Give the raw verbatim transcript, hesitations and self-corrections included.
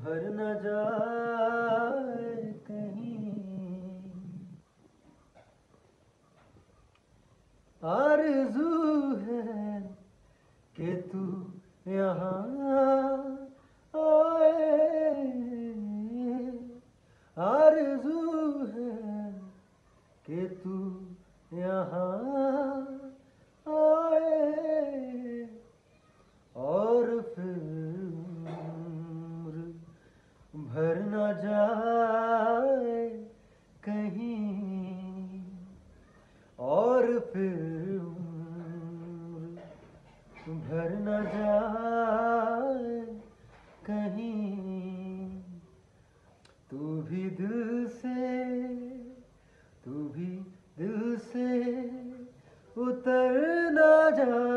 भर न जाए कहीं। आरज़ू है कि तू यहाँ आए, आरज़ू है कि तू यहाँ आए और फिर उम्र भर न जाए कहीं, और फिर उम्र भर न जाए कहीं। तू भी दिल से, तू भी दिल से उतर न जाए।